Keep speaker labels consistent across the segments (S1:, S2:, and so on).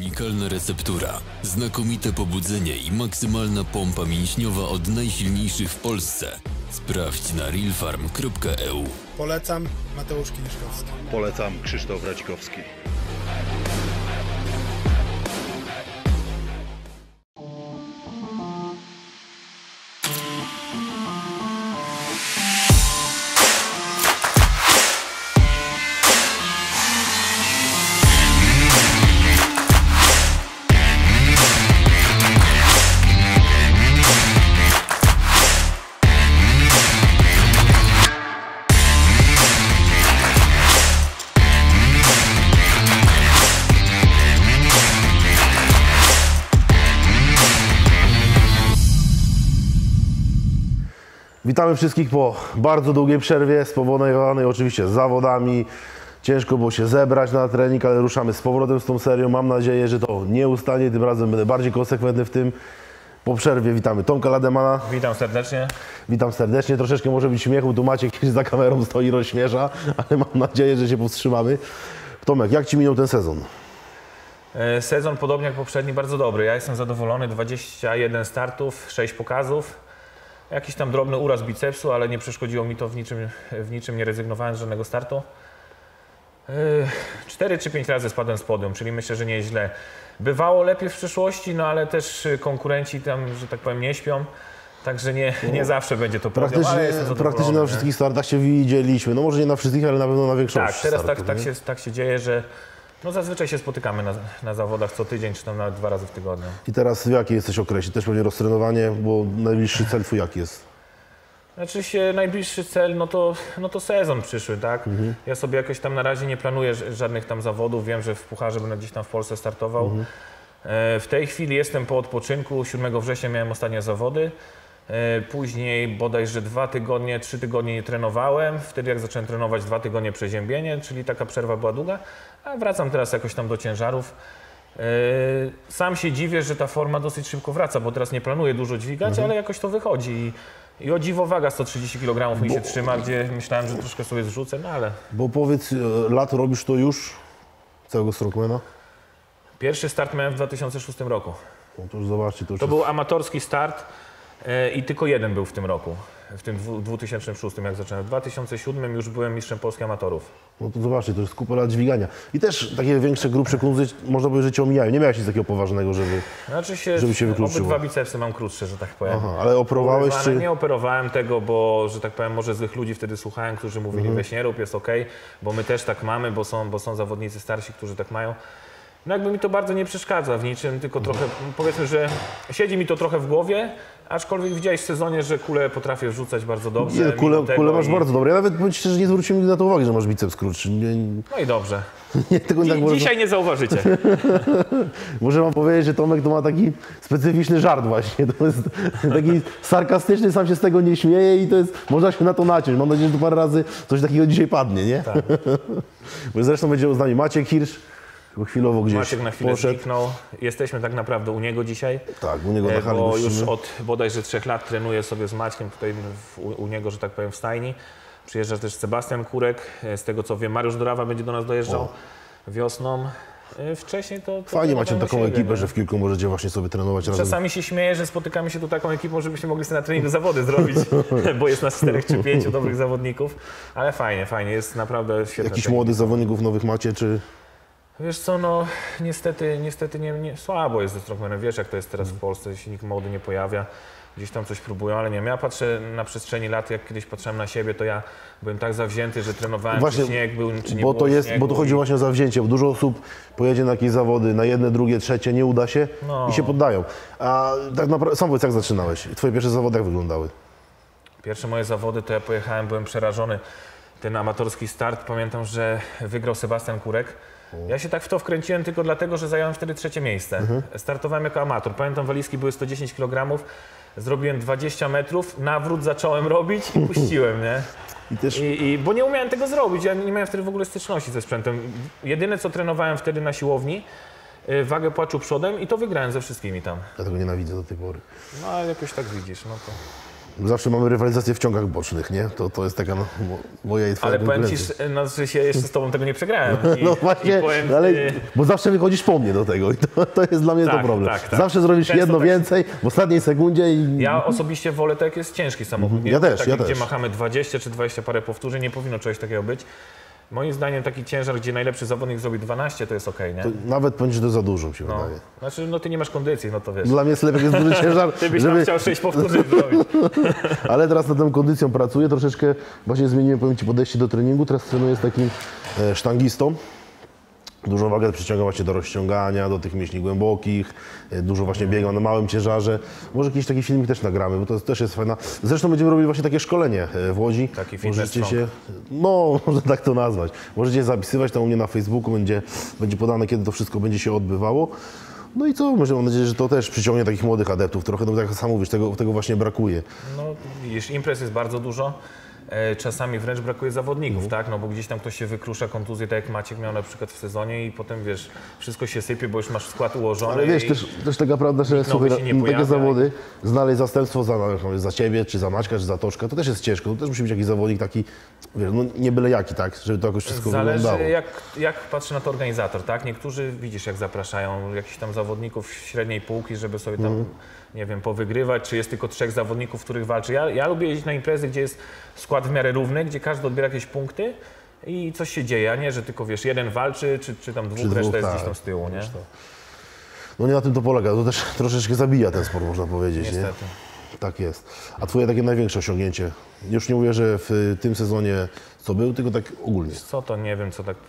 S1: unikalna receptura, znakomite pobudzenie i maksymalna pompa mięśniowa od najsilniejszych w Polsce. Sprawdź na realfarm.eu.
S2: Polecam Mateusz Kieliszkowski.
S3: Polecam Krzysztof Radzikowski.
S4: Witamy wszystkich po bardzo długiej przerwie, spowodowanej oczywiście zawodami. Ciężko było się zebrać na trening, ale ruszamy z powrotem z tą serią. Mam nadzieję, że to nie ustanie, tym razem będę bardziej konsekwentny w tym. Po przerwie witamy Tomka Lademana.
S5: Witam serdecznie.
S4: Witam serdecznie. Troszeczkę może być śmiechu, tu Maciek za kamerą stoi i rozśmiesza, ale mam nadzieję, że się powstrzymamy. Tomek, jak Ci minął ten sezon?
S5: Sezon podobnie jak poprzedni, bardzo dobry. Ja jestem zadowolony, 21 startów, 6 pokazów. Jakiś tam drobny uraz bicepsu, ale nie przeszkodziło mi to w niczym nie rezygnowałem z żadnego startu. 4 czy 5 razy spadłem z podium, czyli myślę, że nieźle. Bywało lepiej w przyszłości, no ale też konkurenci tam, że tak powiem, nie śpią. Także nie zawsze będzie to podium, ale jestem zadowolony.
S4: Praktycznie na wszystkich startach się widzieliśmy. No może nie na wszystkich, ale na pewno na większości.
S5: Tak, teraz
S4: startów,
S5: tak się dzieje, że no zazwyczaj się spotykamy na zawodach co tydzień, czy tam nawet 2 razy w tygodniu.
S4: I teraz w jakiej jesteś okresie? Też pewnie roztrenowanie, bo najbliższy cel Twój jaki jest?
S5: Znaczy się najbliższy cel, no to sezon przyszły, tak? Ja sobie jakoś tam na razie nie planuję żadnych tam zawodów. Wiem, że w Pucharze będę gdzieś tam w Polsce startował. W tej chwili jestem po odpoczynku. 7 września miałem ostatnie zawody. Później bodajże 2 tygodnie, 3 tygodnie nie trenowałem. Wtedy jak zacząłem trenować 2 tygodnie przeziębienie, czyli taka przerwa była długa. A wracam teraz jakoś tam do ciężarów. Sam się dziwię, że ta forma dosyć szybko wraca, bo teraz nie planuję dużo dźwigać, ale jakoś to wychodzi. I o dziwo waga 130 kg mi się trzyma, gdzie myślałem, że troszkę sobie zrzucę, no ale...
S4: Bo powiedz, lat robisz to już, całego Strongmana?
S5: Pierwszy start miałem w 2006 roku.
S4: No to już zobaczcie.
S5: To był amatorski start i tylko jeden był w tym roku. W tym 2006, jak zacząłem. W 2007 już byłem mistrzem Polski amatorów.
S4: No to zobaczcie, to jest kupę lat dźwigania. I też takie większe, grubsze kontuzje, można powiedzieć, że Cię omijają. Nie miałeś nic takiego poważnego, żeby się wykluczyło.
S5: Obydwa bicepsy mam krótsze, że tak powiem.
S4: Aha, ale operowałeś czy...
S5: Nie operowałem tego, bo, że tak powiem, może złych ludzi wtedy słuchałem, którzy mówili, weź nie rób, jest okej, bo my też tak mamy, bo są zawodnicy starsi, którzy tak mają. No jakby mi to bardzo nie przeszkadza w niczym, tylko trochę, powiedzmy, że siedzi mi to trochę w głowie, aczkolwiek widziałeś w sezonie, że kule potrafię rzucać bardzo dobrze.
S4: Nie, kule masz bardzo dobre. Ja nawet powiem Ci szczerze, nie zwróciłem nigdy na to uwagi, że masz biceps krótszy.
S5: No i dobrze. Dzisiaj nie zauważycie.
S4: Muszę Wam powiedzieć, że Tomek to ma taki specyficzny żart właśnie. To jest taki sarkastyczny, sam się z tego nie śmieje i to jest, można się na to naciąć. Mam nadzieję, że tu parę razy coś takiego dzisiaj padnie, nie? Tak. Bo zresztą będzie z nami Maciek Hirsch. Chwilowo gdzieś
S5: Maciek na chwilę
S4: poszedł.
S5: zniknął. Jesteśmy tak naprawdę u niego dzisiaj.
S4: Tak, u niego na hali
S5: bo
S4: gościmy.
S5: już od bodajże 3 lat trenuję sobie z Maćkiem tutaj u niego, że tak powiem, w stajni. Przyjeżdża też Sebastian Kurek. Z tego co wiem, Mariusz Dorawa będzie do nas dojeżdżał wiosną. Wcześniej to
S4: fajnie macie taką ekipę, że w kilku możecie właśnie sobie trenować razem.
S5: Czasami się śmieję, że spotykamy się tu taką ekipą, żebyśmy mogli sobie na treningu zawody zrobić, bo jest nas 4 czy 5 dobrych zawodników. Ale fajnie, jest naprawdę świetne.
S4: Jakichś młodych zawodników nowych macie, czy...
S5: Wiesz co, no niestety nie słabo jest ze strongmanem. Wiesz jak to jest teraz w Polsce, się nikt młody nie pojawia. Gdzieś tam coś próbują, ale nie wiem. Ja patrzę na przestrzeni lat, jak kiedyś patrzyłem na siebie, to ja byłem tak zawzięty, że trenowałem, właśnie, czy śnieg był, czy nie
S4: bo
S5: było
S4: to jest,
S5: śniegu.
S4: Bo to chodzi właśnie o zawzięcie, bo dużo osób pojedzie na jakieś zawody, na jedne, drugie, trzecie, nie uda się i się poddają. A tak naprawdę, sam powiedz, jak zaczynałeś? Twoje pierwsze zawody jak wyglądały?
S5: Pierwsze moje zawody to ja pojechałem, byłem przerażony. Ten amatorski start, pamiętam, że wygrał Sebastian Kurek. Ja się tak w to wkręciłem tylko dlatego, że zająłem wtedy 3 miejsce. Startowałem jako amator. Pamiętam, walizki były 110 kg. Zrobiłem 20 metrów, nawrót zacząłem robić i puściłem, nie? Bo nie umiałem tego zrobić, ja nie miałem wtedy w ogóle styczności ze sprzętem. Jedyne co trenowałem wtedy na siłowni, wagę płaczu przodem i to wygrałem ze wszystkimi tam.
S4: Ja tego nienawidzę do tej pory.
S5: No ale jakoś tak widzisz, no to...
S4: Zawsze mamy rywalizację w ciągach bocznych, nie? To jest taka moja i twoja
S5: Ale powiem ci,
S4: konkurencja.
S5: no, że się jeszcze z tobą tego nie przegrałem.
S4: No właśnie, ale, bo zawsze wychodzisz po mnie do tego i to jest dla mnie to
S5: Tak,
S4: problem.
S5: tak, tak.
S4: Zawsze zrobisz
S5: Często
S4: jedno
S5: tak.
S4: więcej w ostatniej sekundzie i...
S5: Ja osobiście wolę tak, jak jest ciężki samochód. Nie
S4: Ja też,
S5: taki,
S4: ja
S5: gdzie
S4: też.
S5: machamy 20 czy 20 parę powtórzeń, nie powinno czegoś takiego być. Moim zdaniem taki ciężar, gdzie najlepszy zawodnik zrobi 12, to jest okej, nie?
S4: To nawet będzie to za dużo, mi się
S5: No.
S4: wydaje.
S5: Znaczy, no ty nie masz kondycji, no to wiesz.
S4: Dla mnie jest lepiej, jak jest duży ciężar,
S5: Ty byś tam chciał 6 powtórzeń zrobić.
S4: Ale teraz nad tą kondycją pracuję, troszeczkę właśnie zmieniłem, powiem Ci, podejście do treningu. Teraz trenuję z takim sztangistą. Dużą wagę przyciągam właśnie do rozciągania, do tych mięśni głębokich, dużo właśnie biegam na małym ciężarze. Może jakiś taki filmik też nagramy, bo to też jest fajna. Zresztą będziemy robili właśnie takie szkolenie w Łodzi.
S5: Taki fitness
S4: Możecie
S5: strong.
S4: się, no można tak to nazwać. Możecie zapisywać tam u mnie na Facebooku, będzie podane, kiedy to wszystko będzie się odbywało. No i co, mam nadzieję, że to też przyciągnie takich młodych adeptów trochę, no bo tak jak sam mówisz, tego właśnie brakuje.
S5: No widzisz, imprez jest bardzo dużo. Czasami wręcz brakuje zawodników, tak? No bo gdzieś tam ktoś się wykrusza, kontuzję, tak jak Maciek miał na przykład w sezonie i potem, wiesz, wszystko się sypie, bo już masz skład ułożony.
S4: Ale wiesz,
S5: i
S4: też taka prawda, że słuchaj,
S5: się nie
S4: takie
S5: pojawia.
S4: zawody, znaleźć zastępstwo za ciebie, czy za Maćka, czy za Toszka, to też jest ciężko. To też musi być jakiś zawodnik taki, wiesz, no nie byle jaki, tak, żeby to jakoś wszystko wyglądało.
S5: Zależy jak patrzy na to organizator, tak? Niektórzy widzisz jak zapraszają jakichś tam zawodników średniej półki, żeby sobie tam, nie wiem, powygrywać, czy jest tylko 3 zawodników, których walczy. Ja lubię jeździć na imprezy, gdzie jest skład w miarę równy, gdzie każdy odbiera jakieś punkty i coś się dzieje, a nie, że tylko wiesz, jeden walczy, czy tam dwóch, reszta jest
S4: tak.
S5: gdzieś tam z tyłu, nie?
S4: No nie na tym to polega, to też troszeczkę zabija ten sport, można powiedzieć,
S5: Niestety.
S4: nie? Tak jest. A twoje takie największe osiągnięcie? Już nie mówię, że w tym sezonie co był, tylko tak ogólnie.
S5: Co to, nie wiem, co tak...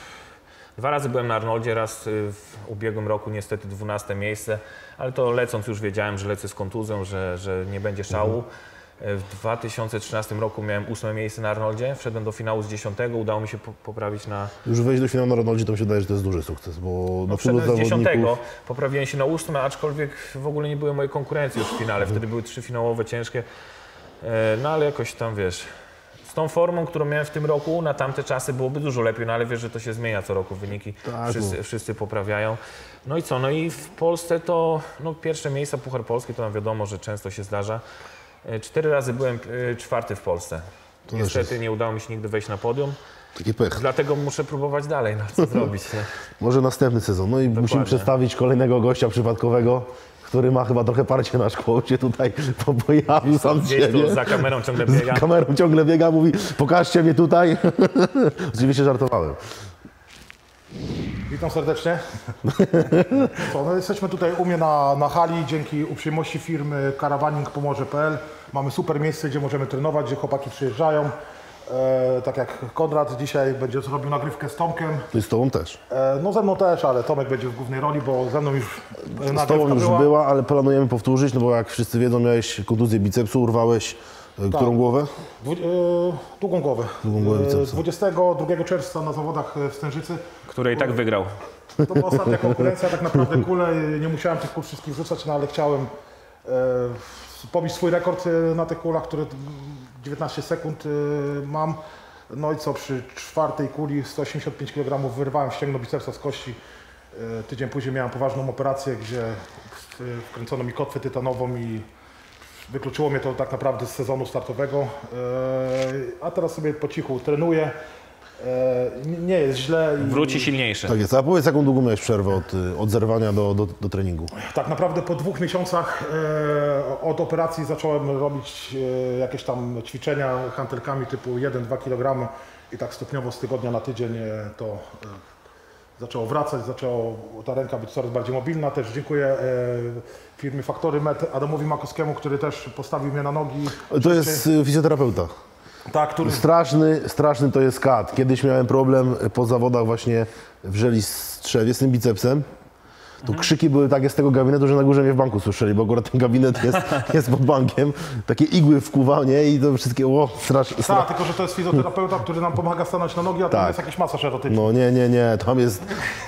S5: 2 razy byłem na Arnoldzie, raz w ubiegłym roku niestety 12 miejsce, ale to lecąc już wiedziałem, że lecę z kontuzją, że nie będzie szału. W 2013 roku miałem 8 miejsce na Arnoldzie, wszedłem do finału z 10, udało mi się poprawić na...
S4: Już wejść do finału na Ronaldzie, to mi się wydaje, że to jest duży sukces, bo na tylu
S5: Wszedłem z 10,
S4: zawodników...
S5: poprawiłem się na 8, aczkolwiek w ogóle nie były mojej konkurencji już w finale, wtedy były 3 finałowe, ciężkie, no ale jakoś tam, wiesz... Z tą formą, którą miałem w tym roku, na tamte czasy byłoby dużo lepiej, no ale wiesz, że to się zmienia co roku, wyniki
S4: Tak,
S5: wszyscy poprawiają. No i co, no i w Polsce to, no pierwsze miejsca Puchar Polski, to nam wiadomo, że często się zdarza. 4 razy byłem 4 w Polsce. Niestety nie udało mi się nigdy wejść na podium,
S4: Taki pech.
S5: dlatego muszę próbować dalej, no co zrobić, nie?
S4: Może następny sezon. No i musimy przedstawić kolejnego gościa przypadkowego, który ma chyba trochę parcie na szkło, się tutaj pojawił sam z
S5: Gdzieś tu
S4: siebie.
S5: za kamerą ciągle biega.
S4: Z kamerą ciągle biega, mówi, pokażcie mnie tutaj. Oczywiście żartowałem.
S2: Witam serdecznie. Co, no jesteśmy tutaj u mnie na hali dzięki uprzejmości firmy karawaning.pomorze.pl. Mamy super miejsce, gdzie możemy trenować, gdzie chłopaki przyjeżdżają. Tak jak Konrad dzisiaj będzie zrobił nagrywkę z Tomkiem.
S4: No i z tobą też.
S2: No ze mną też, ale Tomek będzie w głównej roli, bo ze mną już
S4: Z tobą już była, ale planujemy powtórzyć, no bo jak wszyscy wiedzą, miałeś kontuzję bicepsu, urwałeś którą głowę?
S2: Długą głowę.
S4: Długą głowę bicepsa.
S2: 22 czerwca na zawodach w Stężycy.
S5: Który i tak wygrał.
S2: To była ostatnia konkurencja, tak naprawdę kule. Nie musiałem tych kul wszystkich rzucać, no ale chciałem pobić swój rekord na tych kulach, które 19 sekund mam. No i co, przy 4. kuli 185 kg wyrwałem ścięgno bicepsa z kości. Tydzień później miałem poważną operację, gdzie wkręcono mi kotwę tytanową i wykluczyło mnie to tak naprawdę z sezonu startowego. A teraz sobie po cichu trenuję. Nie jest źle.
S5: Wróci silniejszy.
S4: Tak jest. A powiedz, jaką długą miałeś przerwę od zerwania do treningu?
S2: Tak naprawdę po 2 miesiącach od operacji zacząłem robić jakieś tam ćwiczenia hantelkami typu 1-2 kg i tak stopniowo z tygodnia na tydzień to zaczęło wracać, ta ręka być coraz bardziej mobilna. Też dziękuję firmie Faktory Med, Adamowi Makowskiemu, który też postawił mnie na nogi.
S4: To jest fizjoterapeuta.
S2: Tak, który...
S4: Straszny to jest kat. Kiedyś miałem problem po zawodach właśnie w Żeli-Strzewie z tym bicepsem. Tu krzyki były takie z tego gabinetu, że na górze mnie w banku słyszeli, bo akurat ten gabinet jest pod bankiem. Takie igły wkuwa, nie? I to wszystkie,
S2: Tak, tylko że to jest fizjoterapeuta, który nam pomaga stanąć na nogi, a tam
S4: Tak.
S2: jest jakiś masaż erotyczny.
S4: No nie, tam jest...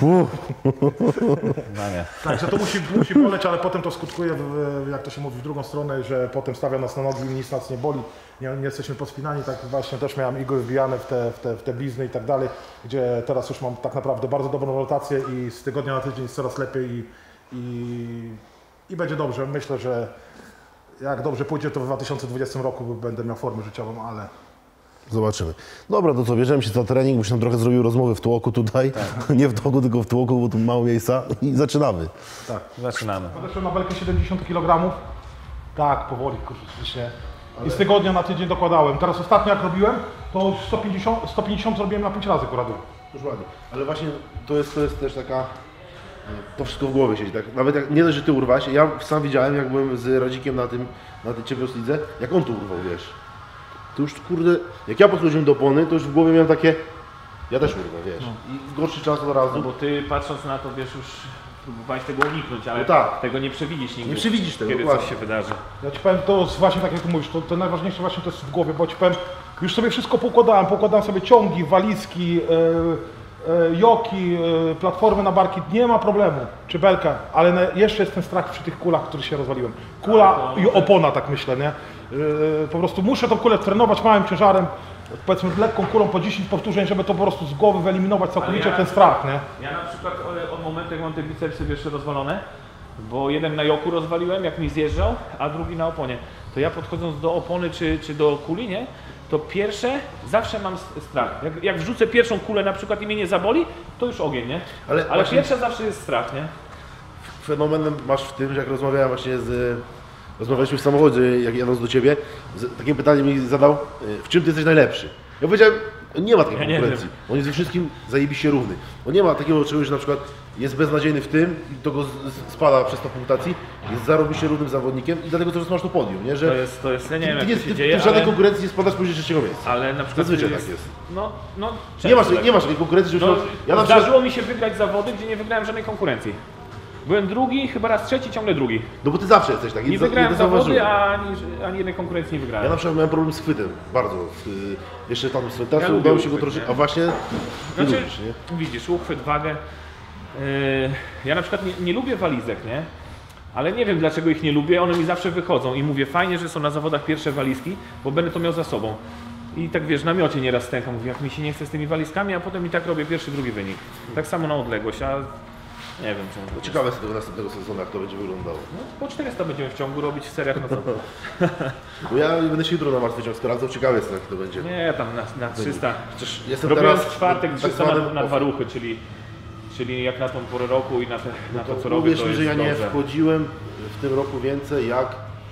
S2: Także to musi boleć, ale potem to skutkuje, jak to się mówi, w drugą stronę, że potem stawia nas na nogi i nic nas nie boli. Nie jesteśmy pospinani, tak właśnie też miałem igły wbijane w te blizny i tak dalej, gdzie teraz już mam tak naprawdę bardzo dobrą rotację i z tygodnia na tydzień jest coraz lepiej i będzie dobrze. Myślę, że Jak dobrze pójdzie, to w 2020 roku będę miał formę życiową, ale...
S4: Zobaczymy. Dobra, to co, bierzemy się za trening, byś nam trochę zrobił rozmowy w tłoku tutaj. Nie w tłoku, tylko w tłoku, bo tu mało miejsca. I zaczynamy.
S2: Tak.
S5: Zaczynamy.
S2: Podeszłem na belkę 70 kg. Tak, powoli, kurczę. I z tygodnia na tydzień dokładałem. Teraz ostatnio jak robiłem, to 150 zrobiłem na 5 razy kuradu.
S4: Już ładnie. Ale właśnie to jest też taka... To wszystko w głowie siedzi, tak? Nawet jak nie dość, że ty urwałeś, ja sam widziałem, jak byłem z Radzikiem na tej Champions League, jak on tu urwał, wiesz. To już, kurde, jak ja podchodziłem do opony, to już w głowie miałem takie... Ja też urwę, wiesz. I gorszy czas od razu.
S5: No bo ty patrząc na to, wiesz, już próbowałeś tego uniknąć, ale
S4: No tak.
S5: tego nie przewidzisz nigdy.
S4: Nie przewidzisz tego,
S5: kiedy
S4: dokładnie.
S5: coś się wydarzy.
S2: Ja ci powiem, to jest właśnie tak jak ty mówisz, to najważniejsze właśnie to jest w głowie, bo ci powiem, już sobie wszystko poukładałem sobie ciągi, walizki, joki, platformy na barki, nie ma problemu, czy belka, ale jeszcze jest ten strach przy tych kulach, których się rozwaliłem. Kula i opona, tak myślę, nie? Po prostu muszę tą kulę trenować małym ciężarem, powiedzmy lekką kulą po 10 powtórzeń, żeby to po prostu z głowy wyeliminować całkowicie ten strach, nie?
S5: Ja na przykład od momentu, jak mam te bicepsy jeszcze rozwalone, bo jeden na joku rozwaliłem, jak mi zjeżdżał, a drugi na oponie, to ja podchodząc do opony czy do kuli, nie? To pierwsze zawsze mam strach. Jak wrzucę pierwszą kulę na przykład i mnie nie zaboli, to już ogień, nie? Ale
S4: właśnie-
S5: pierwsze zawsze jest strach, nie?
S4: Fenomenem masz w tym, że jak rozmawiałem właśnie rozmawialiśmy w samochodzie, jak jadąc do Ciebie, takie pytanie mi zadał, w czym Ty jesteś najlepszy? Ja powiedziałem, nie ma takiej
S5: Ja nie
S4: konkurencji. On jest ze wszystkim zajebiście równy. On nie ma takiego czegoś, że na przykład jest beznadziejny w tym i to go spada przez to punktacji, jest zarobiście równym zawodnikiem i dlatego też masz to podium, nie? Że
S5: To jest, ja nie wiem
S4: ty,
S5: jak to się dzieje,
S4: w żadnej
S5: ale,
S4: konkurencji nie spadasz poniżej trzeciego miejsca.
S5: ale na przykład
S4: Zazwyczaj tak jest.
S5: No,
S4: Nie masz takiej konkurencji, że
S5: No,
S4: ja na przykład,
S5: zdarzyło mi się wygrać zawody, gdzie nie wygrałem żadnej konkurencji. Byłem drugi, chyba raz trzeci, ciągle drugi.
S4: no bo Ty zawsze jesteś taki.
S5: Nie wygrałem zawody,
S4: zauważyłem.
S5: ani jednej konkurencji nie wygrałem.
S4: Ja na przykład miałem problem z chwytem, bardzo. Jeszcze tam z
S5: Ja
S4: teraz
S5: lubię
S4: udało się go
S5: uchwyt,
S4: troszeczkę,
S5: nie?
S4: a właśnie ty
S5: Znaczy,
S4: lubisz, nie?
S5: widzisz, uchwyt, wagę. Ja na przykład nie lubię walizek, nie? Ale nie wiem dlaczego ich nie lubię, one mi zawsze wychodzą i mówię, fajnie, że są na zawodach pierwsze walizki, bo będę to miał za sobą. I tak wiesz, na miocie nieraz stękam, mówię, jak mi się nie chce z tymi walizkami, a potem i tak robię pierwszy, drugi wynik. Tak samo na odległość, a nie wiem czemu.
S4: Ciekawe z tego następnego sezonu, jak to będzie wyglądało.
S5: No, po 400 będziemy w ciągu robić w seriach, no to
S4: Bo ja będę się jutro na martwy ciąg sprawdzał, ciekawe jest, jak to będzie.
S5: nie, tam na 300.
S4: Przecież jestem
S5: Robiłem
S4: teraz
S5: w czwartek
S4: tak
S5: 300
S4: zwanym
S5: na 2 ruchy, czyli jak na tą porę roku i na to co robię,
S4: Uwierz
S5: to
S4: mi,
S5: jest
S4: że ja nie
S5: dobrze.
S4: wchodziłem w tym roku więcej jak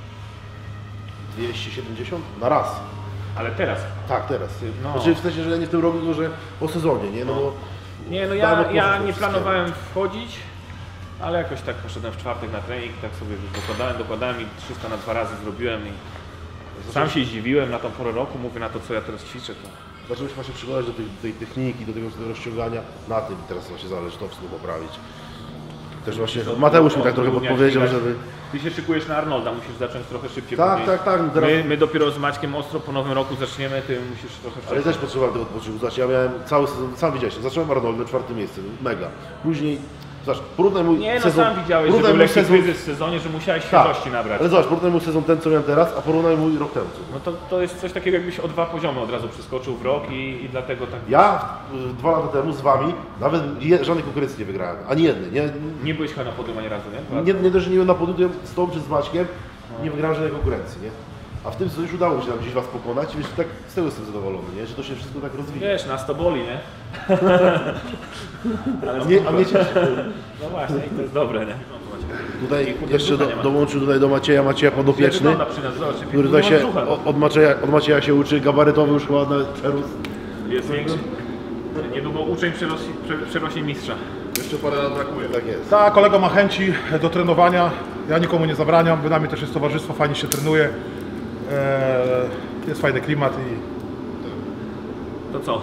S4: 270 na raz.
S5: Ale teraz.
S4: Tak, teraz.
S5: No.
S4: Znaczy w sensie, że ja nie w tym roku, tylko że po sezonie, nie? No bo
S5: Nie, no
S4: dałem
S5: ja
S4: odpocząć
S5: nie
S4: od wszystkiego.
S5: planowałem wchodzić, ale jakoś tak poszedłem w czwartek na trening, tak sobie dokładałem i 300 na 2 razy zrobiłem i sam się zdziwiłem na tą porę roku, mówię na to co ja teraz ćwiczę. To...
S4: zacząłem się właśnie przyglądać do tej techniki, do tego rozciągania. Na tym teraz właśnie zależy, to wszystko poprawić. Też właśnie Mateusz mi tak trochę podpowiedział, żeby...
S5: Ty się szykujesz na Arnolda, musisz zacząć trochę szybciej.
S4: Tak,
S5: później.
S4: tak, tak. no Teraz...
S5: My dopiero z Maćkiem ostro po nowym roku zaczniemy, ty musisz trochę
S4: Ale
S5: wcześniej.
S4: też potrzebowałem tego odpoczynku. Znaczy, ja miałem cały sezon, sam widziałeś, zacząłem Arnoldem, 4. miejsce, mega. Później, zobacz, porównaj mój
S5: Nie, no
S4: sezon...
S5: sam widziałeś, że
S4: porównaj
S5: był
S4: mój
S5: lekki
S4: sezon...
S5: kryzys w sezonie, że musiałeś
S4: Tak,
S5: świeżości nabrać.
S4: ale zobacz, porównaj mój sezon ten, co miałem teraz, a porównaj mój rok temu.
S5: No to jest coś takiego, jakbyś o 2 poziomy od razu przeskoczył w rok i dlatego tak...
S4: Ja 2 lata temu z wami nawet żadnej konkurencji nie wygrałem, ani jednej.
S5: Nie byłeś chyba na podium ani razu, nie?
S4: Nie dość, że nie byłem na podium, z tobą czy z Maćkiem, nie wygrałem żadnej konkurencji, nie? A w tym sezonie już udało mi się tam gdzieś was pokonać, więc tak z tego jestem zadowolony, nie? Że to się wszystko tak rozwija.
S5: Wiesz, nas to boli, nie?
S4: A mnie cieszy.
S5: No właśnie, i to jest dobre, nie?
S4: Tutaj jeszcze dołączył tutaj do Macieja podopieczny,
S5: Wygląda przy nas, zobacz,
S4: który tutaj się
S5: brzucha,
S4: od Macieja się uczy, gabarytowy już chyba nawet przerósł.
S5: jest większy. Niedługo uczeń przerośnie mistrza.
S4: Jeszcze parę lat brakuje. Tak jest.
S2: Tak, kolega ma chęci do trenowania, ja nikomu nie zabraniam, bynajmniej też jest towarzystwo, fajnie się trenuje, jest fajny klimat i
S5: To co?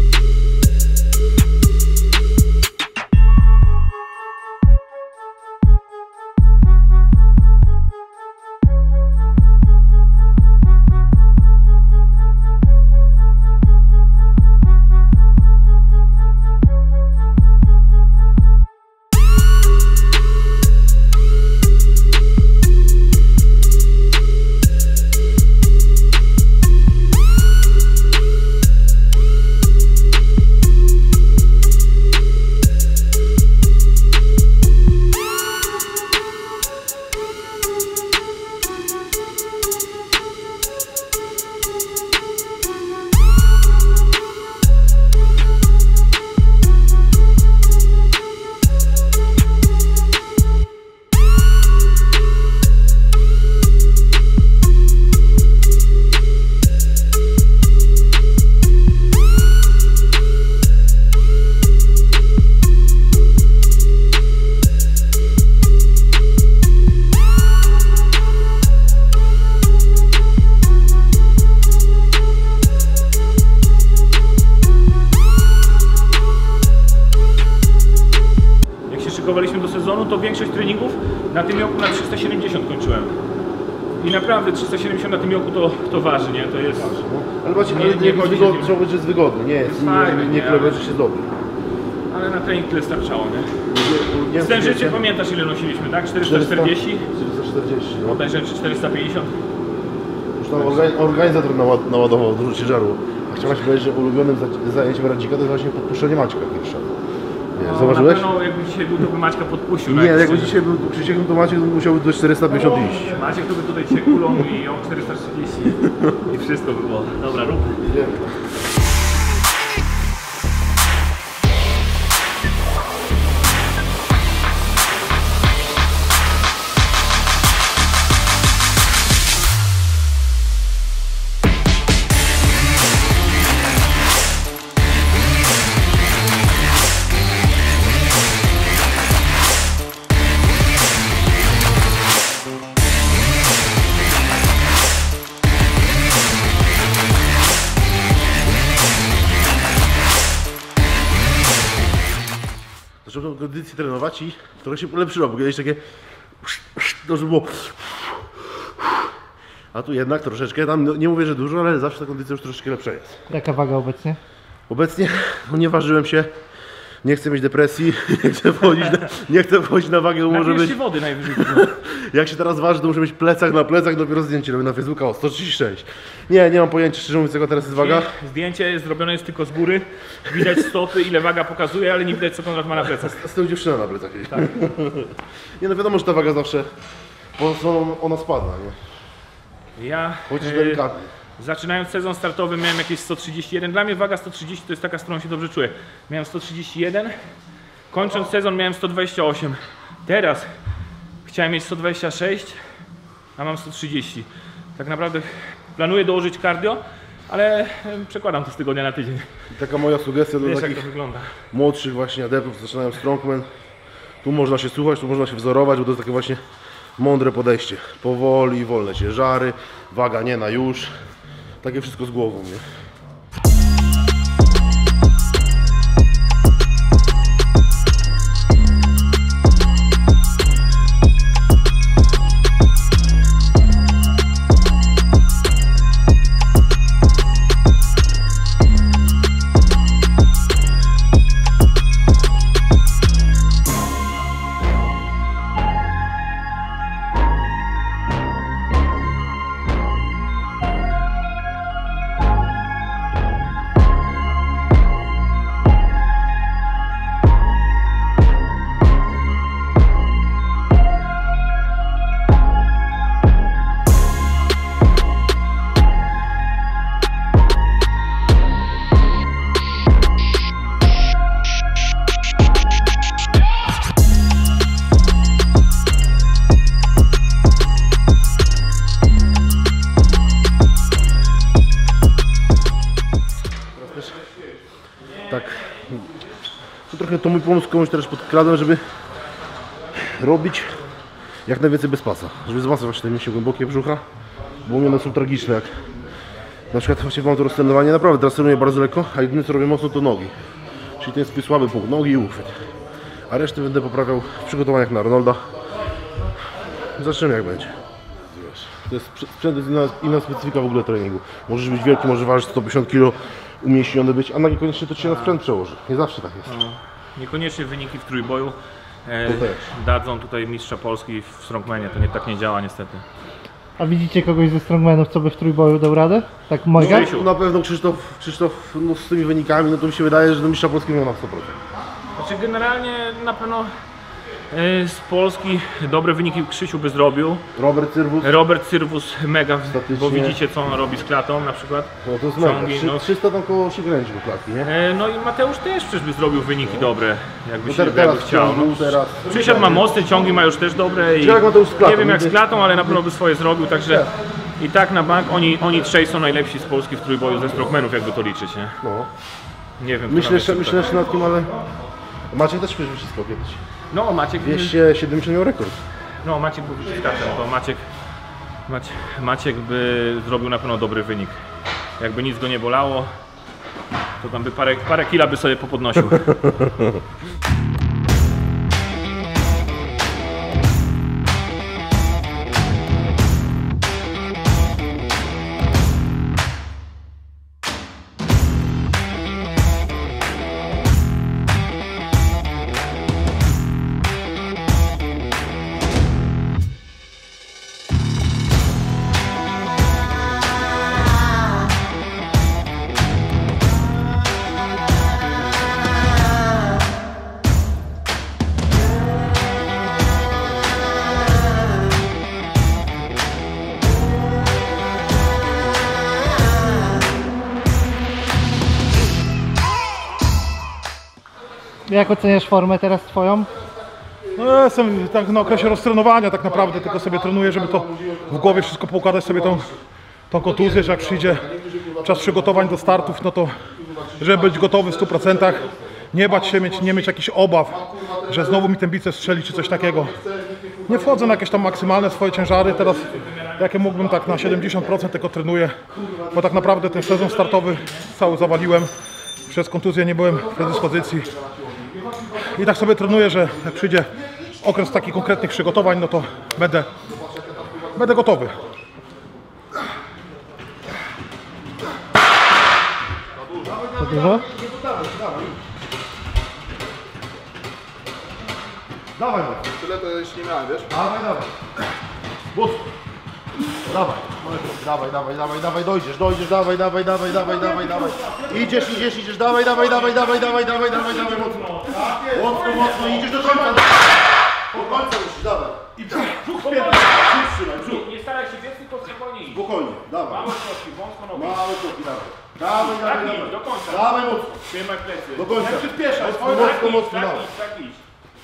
S5: przygotowaliśmy do sezonu, to większość treningów na tym joku na 370 kończyłem. I naprawdę 370 na tym joku to waży, nie? To jest...
S4: Ale właśnie,
S5: nie chodzi, że
S4: trzeba być, że jest wygodny, nie jest,
S5: fajny,
S4: nie kleber, że się dobry.
S5: Ale na trening tyle starczało, nie? Z tym życiem pamiętasz ile nosiliśmy, tak? 440?
S4: 440, no.
S5: Bodajże 450?
S4: Już tam organizator naładował dużo ciężaru. A chciałem powiedzieć, że ulubionym zajęciem Radzika to jest właśnie podpuszczenie Maćka pierwsza. Nie, zauważyłeś?
S5: Na pewno jakby dzisiaj był, to by Maćka podpuścił.
S4: Nie, jakby dzisiaj był Krzysiek, to Maciek musiałby do 450 iść.
S5: Maciek to by tutaj dzisiaj kulą i ją 430 i wszystko by było. Dobra, rób.
S4: Zacząłem kondycję trenować i trochę się polepszyło, bo kiedyś takie to żeby było. A tu jednak troszeczkę, tam nie mówię, że dużo, ale zawsze ta kondycja już troszeczkę lepsza jest.
S6: Jaka waga obecnie?
S4: Obecnie no nie ważyłem się, nie chcę mieć depresji, nie chcę wchodzić na wagę, bo może być...
S5: się wody najwyżej.
S4: Jak się teraz waży, to muszę mieć plecak na plecach, dopiero zdjęcie robię na Facebooka o 136. Nie mam pojęcia, szczerze mówiąc, jaka teraz jest waga.
S5: Zdjęcie zrobione jest tylko z góry, widać stopy, ile waga pokazuje, ale nie widać co Konrad ma na plecach.
S4: Z tyłu dziewczyna na plecach. Tak. Nie no wiadomo, że ta waga zawsze, po prostu ona spadła, nie?
S5: Ja
S4: Chociaż delikatnie.
S5: zaczynając sezon startowy miałem jakieś 131, dla mnie waga 130 to jest taka, z którą się dobrze czuję. Miałem 131, kończąc sezon miałem 128, teraz chciałem mieć 126, a mam 130. Tak naprawdę planuję dołożyć cardio, ale przekładam to z tygodnia na tydzień.
S4: I taka moja sugestia do
S5: Wiesz jak
S4: takich
S5: to wygląda.
S4: młodszych właśnie adeptów, zaczynają strongman. Tu można się słuchać, tu można się wzorować, bo to jest takie właśnie mądre podejście. Powoli, wolne ciężary, waga nie na już. Takie wszystko z głową, nie? Tak, to trochę to mój pomysł komuś też podkradłem, żeby robić jak najwięcej bez pasa, żeby wzmacniać właśnie te mięśnie głębokie brzucha, bo u mnie one są tragiczne, jak na przykład właśnie mam to roztrenowanie, naprawdę teraz trenuję bardzo lekko, a jedyne co robię mocno to nogi, czyli to jest słaby punkt, nogi i uchwyt, a resztę będę poprawiał w przygotowaniach na Arnolda. Zobaczymy jak będzie. To jest sprzęt, jest inna specyfika w ogóle treningu. Możesz być wielki, może ważyć 150 kg, umieśniony być, a niekoniecznie to się na sprzęt przełoży. Nie zawsze tak jest.
S5: No, niekoniecznie wyniki w trójboju
S4: To też.
S5: dadzą tutaj mistrza Polski w strongmanie, to tak nie działa niestety.
S6: A widzicie kogoś ze strongmanów, co by w trójboju dał radę? Tak mega?
S5: Krzysiu.
S4: Na pewno Krzysztof no, z tymi wynikami, no to mi się wydaje, że do mistrza Polski miał na 100%.
S5: Znaczy generalnie na pewno z Polski dobre wyniki Krzysiu by zrobił. Robert Cyrwus mega,
S4: Statycznie.
S5: bo widzicie co on robi z klatą na przykład.
S4: No to jest
S5: Ciągi,
S4: mega.
S5: no.
S4: 300 tam koło się kręci do klatki, nie?
S5: No i Mateusz też przecież by zrobił wyniki dobre, jakby
S4: No
S5: się
S4: teraz
S5: jakby chciał. No,
S4: teraz.
S5: Przysiad ma mocne, ciągi ma już też dobre i
S4: Ciekawe, jak Mateusz z klatą,
S5: nie wiem jak z
S4: będzie-
S5: klatą, ale na pewno by swoje zrobił, także i tak na bank oni trzej są najlepsi z Polski w trójboju ze strongmanów, jakby to liczyć, nie?
S4: No.
S5: Nie wiem.
S4: Myślę
S5: kto
S4: jeszcze nad tym, ale Maciek też przecież wyciskał kiedyś.
S5: No Maciek,
S4: 270 miał rekord.
S5: no Maciek był wyciskaczem, to Maciek by zrobił na pewno dobry wynik. Jakby nic go nie bolało, to tam by parę kila by sobie popodnosił.
S6: Jak oceniasz formę teraz twoją?
S2: No ja jestem tak na okresie roztrenowania tak naprawdę, tylko sobie trenuję, żeby to w głowie wszystko poukładać sobie tą kontuzję, że jak przyjdzie czas przygotowań do startów, no to żeby być gotowy w 100%, nie bać się, nie mieć jakichś obaw, że znowu mi ten biceps strzeli czy coś takiego. Nie wchodzę na jakieś tam maksymalne swoje ciężary, teraz jakie mógłbym tak na 70% tylko trenuję, bo tak naprawdę ten sezon startowy cały zawaliłem, przez kontuzję nie byłem w predyspozycji i tak sobie trenuję, że jak przyjdzie okres takich konkretnych przygotowań, no to będę gotowy.
S6: To dużo?
S4: Dawaj,
S7: Tyle to jeszcze nie miałem, wiesz?
S4: dawaj. Bus. Dawaj, dojdziesz, dawaj. Idziesz, dawaj, mocno, idziesz do końca. Do końca musisz, dawaj. I brzuch spięty, brzuch.
S5: Nie staraj się biec, tylko spokojnie idź.
S4: Spokojnie, dawaj.
S5: Małe kroki, wąsko nogi.
S4: Małe kroki, dawaj. Dawaj.
S5: Do końca.
S4: Dawaj mocno.
S5: Trzymaj plecy.
S4: Do końca.
S2: Nie przyspieszaj,
S4: Mocno, dawaj.
S5: Tak idź.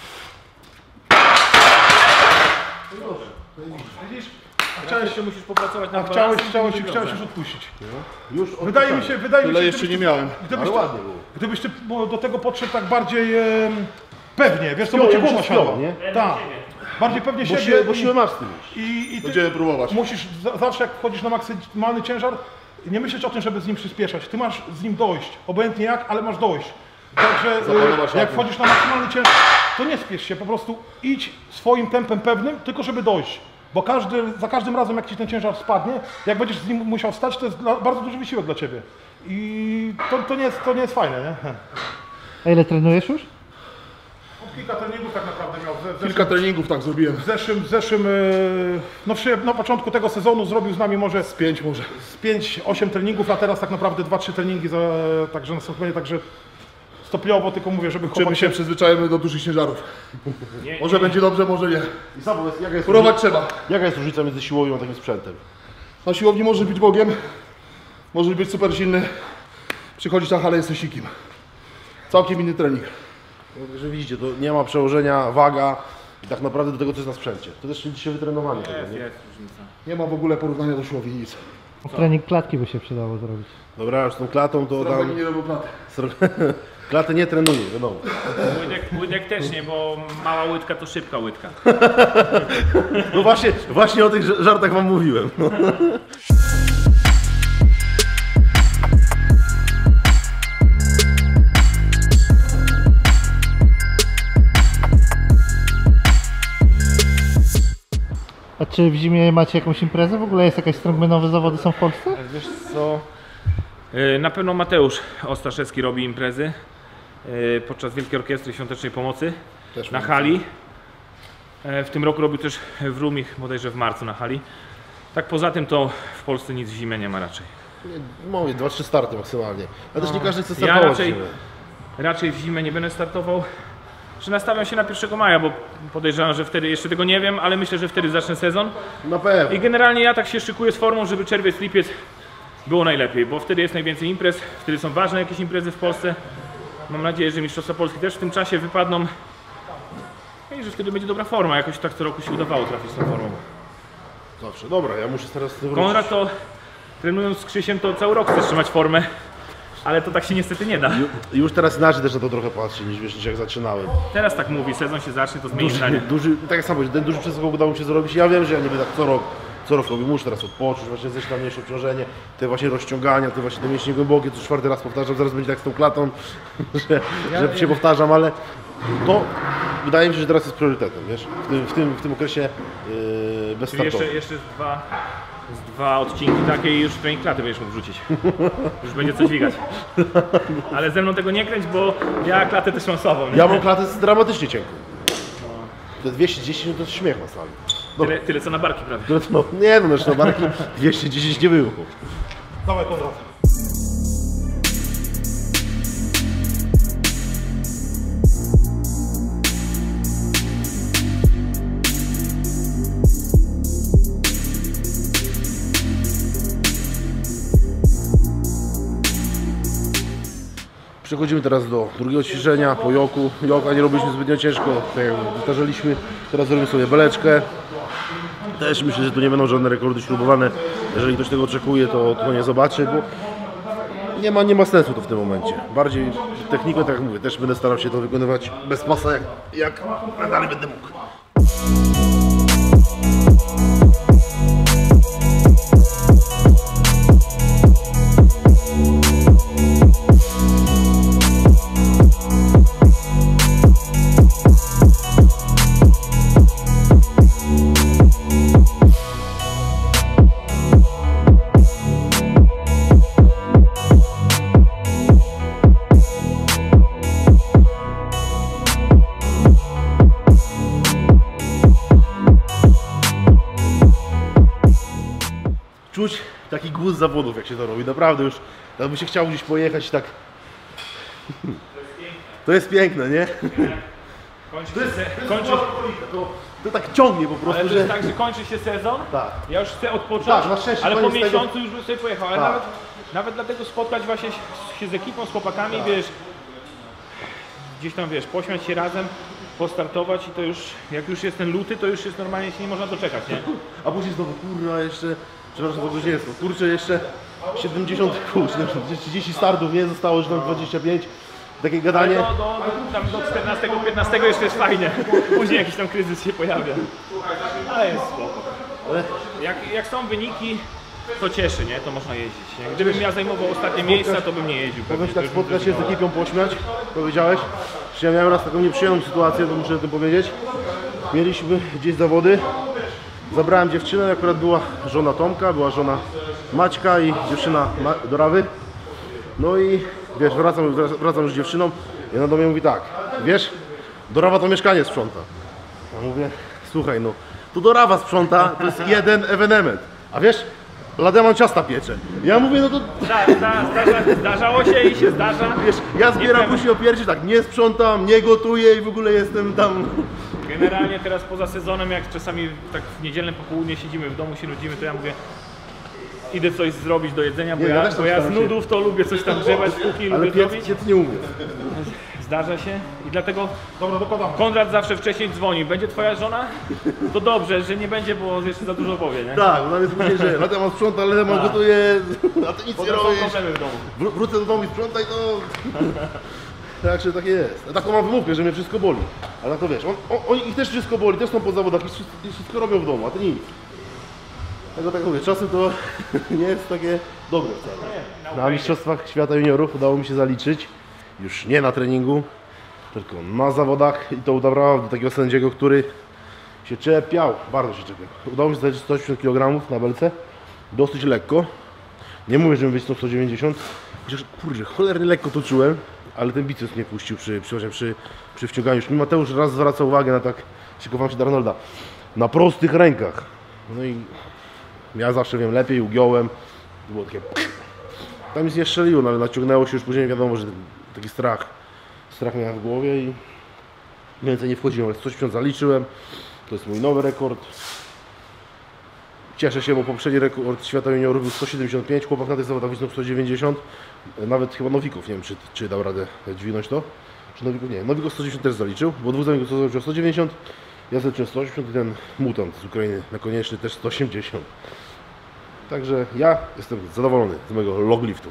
S2: Widzisz?
S5: Chciałeś się musisz popracować nad
S2: Chciałeś już odpuścić.
S4: Już
S2: Wydaje mi się,
S7: Tyle jeszcze nie miałem.
S2: gdybyś,
S4: ładnie było.
S2: gdybyś ty do tego podszedł tak bardziej pewnie, wiesz co, bo
S4: Spiął,
S2: cię
S4: ja
S2: głowa
S4: muszę spiął,
S2: siadła.
S4: nie?
S2: Tak. Bardziej pewnie siebie.
S4: Bo siłę masz z tym.
S2: I ty
S7: Będziemy próbować.
S2: musisz zawsze jak wchodzisz na maksymalny ciężar, nie myśleć o tym, żeby z nim przyspieszać. Ty masz z nim dojść, obojętnie jak, ale masz dojść. Także
S7: Zapanować
S2: jak
S7: na
S2: wchodzisz na maksymalny ciężar, to nie spiesz się, po prostu idź swoim tempem pewnym, tylko żeby dojść. Bo za każdym razem jak ci ten ciężar spadnie, jak będziesz z nim musiał wstać, to jest bardzo duży wysiłek dla ciebie. I to nie jest fajne, nie?
S6: A ile trenujesz już?
S2: Kilka treningów tak naprawdę miał.
S7: Kilka treningów tak zrobiłem.
S2: W zeszłym, na początku tego sezonu zrobił z nami może
S7: Z 5 może.
S2: z 5-8 treningów, a teraz tak naprawdę 2-3 treningi, także następnie, także stopniowo, tylko mówię, żeby
S7: Czym
S2: chłopak
S7: się przyzwyczajemy do dużych ciężarów. Może będzie dobrze, może nie.
S4: I Sabo,
S7: Próbować trzeba.
S4: jaka jest różnica między siłownią a takim sprzętem?
S7: Na siłowni możesz być Bogiem, możesz być super silny, przychodzić na halę, jesteś sikim. Całkiem inny trening.
S4: Że widzicie, to nie ma przełożenia, waga i tak naprawdę do tego, co jest na sprzęcie. To też dzisiaj wytrenowanie tego, nie?
S5: Jest różnica.
S7: Nie ma w ogóle porównania do siłowni, nic.
S6: Trening klatki by się przydało zrobić.
S4: Dobra, już z tą klatą to
S7: Tam
S4: tam...
S7: nie robią platy.
S4: Klatę nie trenuję, wiadomo.
S5: Łydek też nie, bo mała łydka to szybka łydka.
S4: No właśnie o tych żartach wam mówiłem.
S6: A czy w zimie macie jakąś imprezę? W ogóle jest jakaś strongmanowe zawody są w Polsce?
S5: Wiesz co? Na pewno Mateusz Ostaszewski robi imprezy podczas Wielkiej Orkiestry Świątecznej Pomocy
S7: Też
S5: na
S7: mam.
S5: hali. W tym roku robił też w Rumich, bodajże w marcu na hali. Tak poza tym to w Polsce nic w zimę nie ma raczej.
S4: Mówię, 2-3 starty maksymalnie. Ale też nie każdy chce
S5: Ja
S4: startować. w zimę.
S5: raczej w zimę nie będę startował. Że nastawiam się na 1 maja, bo podejrzewam, że wtedy, jeszcze tego nie wiem, ale myślę, że wtedy zacznę sezon.
S4: Na pewno.
S5: I generalnie ja tak się szykuję z formą, żeby czerwiec, lipiec było najlepiej, bo wtedy jest najwięcej imprez, wtedy są ważne jakieś imprezy w Polsce. Mam nadzieję, że Mistrzostwa Polski też w tym czasie wypadną i że wtedy będzie dobra forma. Jakoś tak co roku się udawało trafić z tą formą.
S4: Zawsze. Dobra, ja muszę teraz wrócić.
S5: Konrad to trenując z Krzysiem to cały rok chce trzymać formę, ale to tak się niestety nie da.
S4: Już teraz inaczej też na to trochę patrzy niż jak zaczynałem.
S5: Teraz tak mówi, sezon się zacznie, to zmieni zdanie.
S4: Tak jak sam powiedzieć, ten duży przeskok udało mi się zrobić. Ja wiem, że ja nie będę tak co rok robię, muszę teraz odpocząć, właśnie zejść na mniejsze obciążenie, te właśnie rozciągania, te właśnie te mięśnie głębokie, co 4. raz powtarzam, zaraz będzie tak z tą klatą, że się powtarzam, ale to wydaje mi się, że teraz jest priorytetem, wiesz, w tym okresie bez
S5: Czyli
S4: startowych.
S5: jeszcze z dwa odcinki takie i już trening klaty będziesz mógł wrzucić. Już będzie coś dźwigać. Ale ze mną tego nie kręć, bo ja klatę też mam słabą. Nie?
S4: Ja mam klatę dramatycznie cienką. Te 210 to jest śmiech na sali.
S5: Tyle co na barki prawie.
S4: No, nie no, na barki 210 nie było.
S2: Dawaj Konrad.
S4: Przechodzimy teraz do drugiego ćwiczenia po joku. Joka nie robiliśmy zbytnio ciężko, tak jak powtarzaliśmy. Teraz robimy sobie beleczkę. Też myślę, że tu nie będą żadne rekordy śrubowane. Jeżeli ktoś tego oczekuje, to nie zobaczy, bo nie ma sensu to w tym momencie. Bardziej technikę, tak jak mówię, też będę starał się to wykonywać bez pasa, jak dalej będę mógł. Czuć taki głód zawodów, jak się to robi, naprawdę już tak by się chciał gdzieś pojechać tak. To jest piękne, nie? To tak ciągnie po prostu,
S5: Ale to jest tak, że kończy się sezon,
S4: tak.
S5: ja już chcę odpocząć,
S4: Tak, na szczęście
S5: ale po
S4: koniec tego-
S5: miesiącu już bym sobie pojechał, ale
S4: Tak.
S5: nawet dlatego spotkać właśnie się z ekipą, z chłopakami, wiesz, gdzieś tam, wiesz, pośmiać się razem, postartować i to już, jak już jest ten luty, to już jest normalnie, się nie można doczekać, nie?
S4: A później znowu, kurwa, jeszcze, przepraszam, to nie jest to, kurczę, jeszcze 70, 30 startów, nie? Zostało już tam 25, takie gadanie.
S5: Ale tam do 14-15 jeszcze jest fajnie, później jakiś tam kryzys się pojawia. Ale jest spoko. Jak są wyniki, to cieszy, nie? To można jeździć, nie? Gdybym ja zajmował ostatnie miejsca, to bym nie jeździł.
S4: Mogę się tak
S5: To już bym
S4: spotkać się z ekipą, pośmiać, powiedziałeś. Ja miałem raz taką nieprzyjemną sytuację, to muszę o tym powiedzieć. Mieliśmy gdzieś zawody, zabrałem dziewczynę, akurat była żona Tomka, była żona Maćka i dziewczyna Dorawy. No i wiesz, wracam już z dziewczyną i ona do mnie mówi tak, wiesz, Dorawa to mieszkanie sprząta. Ja mówię, słuchaj no, tu Dorawa sprząta, to jest jeden ewenement, a wiesz, Lademan ciasta piecze. Ja mówię, no to
S5: Zdarzało się i się zdarza.
S4: wiesz, ja zbieram kusi o piersi, tak, nie sprzątam, nie gotuję i w ogóle jestem tam.
S5: Generalnie teraz poza sezonem, jak czasami tak w niedzielne popołudnie siedzimy w domu, się nudzimy, to ja mówię, idę coś zrobić do jedzenia, bo
S4: Nie, ja
S5: ja,
S4: też
S5: bo
S4: tak
S5: ja z
S4: staram się.
S5: nudów to lubię coś tam grzebać w kuchni,
S4: Ale
S5: lubię
S4: piec
S5: zrobić.
S4: nie umiem.
S5: Zdarza się i dlatego Konrad zawsze wcześniej dzwoni. Będzie twoja żona? To dobrze, że nie będzie, bo jeszcze za dużo powie, nie?
S4: Tak, bo jest później, że Lademan sprząta, Lademan gotuje, a ty nic nie
S5: Potem są
S4: robisz.
S5: problemy w domu.
S4: Wrócę do domu i sprzątaj to. Także takie jest. A taką mam wymówkę, że mnie wszystko boli. Ale to wiesz, ich też wszystko boli, też są po zawodach i wszystko robią w domu, a ty nic. Tego tak mówię, czasem to nie jest takie dobre wcale. Na Mistrzostwach Świata Juniorów udało mi się zaliczyć, już nie na treningu, tylko na zawodach i to udało do takiego sędziego, który się czepiał, bardzo się czepiał. Udało mi się zaliczyć 180 kg na belce, dosyć lekko. Nie mówię, że być 190, chociaż kurde, cholernie lekko to czułem, ale ten biceps mnie puścił przy wciąganiu. Już mi Mateusz raz zwraca uwagę na tak, szykowałem się do Arnolda, na prostych rękach. No i ja zawsze wiem lepiej, ugiąłem, to było takie, tam nic nie strzeliło, no ale naciągnęło się już później, wiadomo, że taki strach miałem w głowie i więcej nie wchodziłem, ale 180 zaliczyłem, to jest mój nowy rekord. Cieszę się, bo poprzedni rekord świata juniorów był 175, chłopak na tych zawodach wysnuł 190, nawet chyba Nowikow, nie wiem czy dał radę dźwignąć to, czy Nowikow, nie, Nowikow 190 też zaliczył, bo dwóch zawodników zaliczył 190, ja zaliczyłem 180 i ten mutant z Ukrainy na konieczny też 180. Także ja jestem zadowolony z mojego logliftu.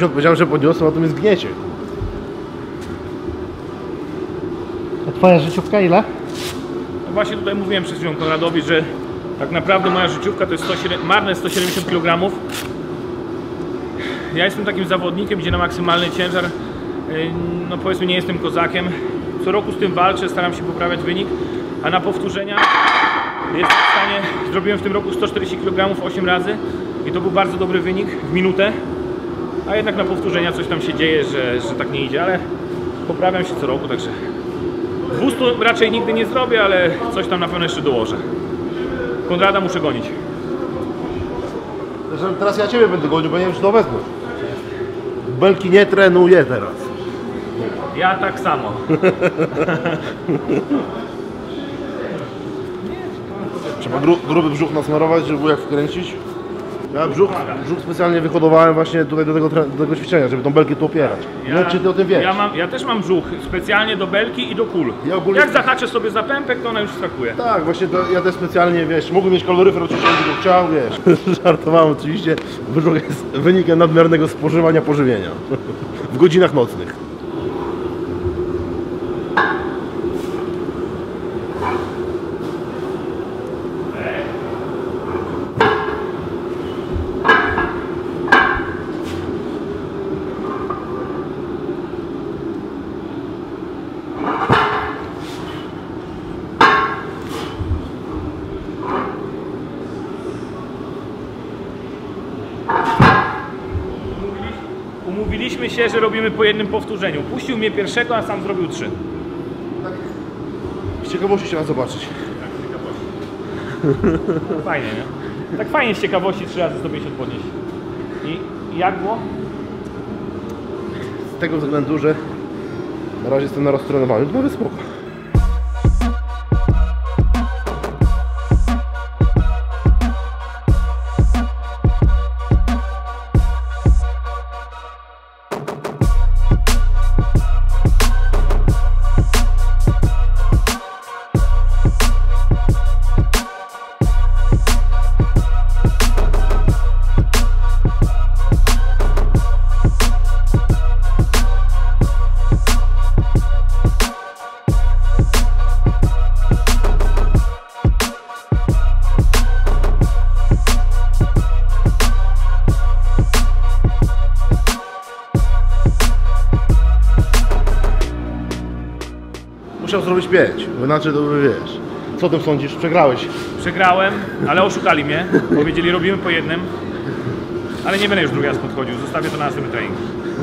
S4: 180 powiedziałem, że podniosłem, a to mnie zgniecie.
S6: A twoja życiówka ile?
S5: No właśnie tutaj mówiłem przed chwilą Konradowi, że tak naprawdę moja życiówka to jest marne 170 kg. Ja jestem takim zawodnikiem, gdzie na maksymalny ciężar, no powiedzmy, nie jestem kozakiem. Co roku z tym walczę, staram się poprawiać wynik, a na powtórzenia jestem w stanie, zrobiłem w tym roku 140 kg 8 razy i to był bardzo dobry wynik w minutę, a jednak na powtórzenia coś tam się dzieje, że tak nie idzie, ale poprawiam się co roku, także 200 raczej nigdy nie zrobię, ale coś tam na pewno jeszcze dołożę. Konrada muszę gonić.
S4: Teraz ja Ciebie będę gonił, bo nie wiem, czy to wezmę. Belki nie trenuję teraz.
S5: Ja tak samo.
S4: Trzeba gruby brzuch nasmarować, żeby jak wkręcić. Ja brzuch specjalnie wyhodowałem właśnie tutaj do tego ćwiczenia, żeby tą belkę tu opierać. Nie wiem, czy Ty o tym wiesz.
S5: Ja też mam brzuch specjalnie do belki i do kul.
S4: Ja ogólnie-
S5: Jak zahaczę sobie za pępek, to ona już skakuje.
S4: Tak, właśnie to ja też specjalnie, wiesz, mógłbym mieć kaloryfer, oczywiście bym chciał, wiesz. Żartowałem oczywiście, brzuch jest wynikiem nadmiernego spożywania pożywienia w godzinach nocnych.
S5: Umówiliśmy się, że robimy po jednym powtórzeniu. Puścił mnie pierwszego, a sam zrobił 3.
S4: Z ciekawości chciałem zobaczyć.
S5: Fajnie, nie? Tak fajnie z ciekawości 3 razy 150 podnieść. I jak było?
S4: Z tego względu, że na razie jestem na roztrenowaniu, to nawet spoko. Musiał zrobić 5, bo inaczej to by wiesz. Co o tym sądzisz? Przegrałeś.
S5: Przegrałem, ale oszukali mnie. Powiedzieli, robimy po jednym. Ale nie będę już drugi raz podchodził. Zostawię to na następny trening.